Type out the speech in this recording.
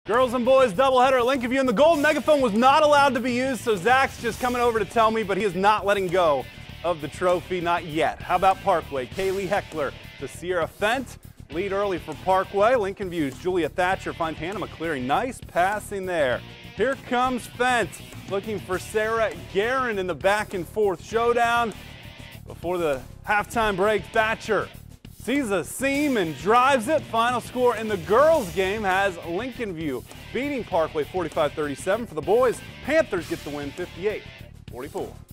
Girls and boys doubleheader at Lincoln View, and the gold megaphone was not allowed to be used, so Zach's just coming over to tell me, but he is not letting go of the trophy, not yet. How about Parkway? Kaylee Heckler to Sierra Fent. Lead early for Parkway. Lincoln View's Julia Thatcher finds Hannah McCleary. Nice passing there. Here comes Fent, looking for Sarah Guerin in the back and forth showdown. Before the halftime break, Thatcher sees a seam and drives it. Final score in the girls' game has Lincoln View beating Parkway 45-37. For the boys, Panthers get the win 58-44.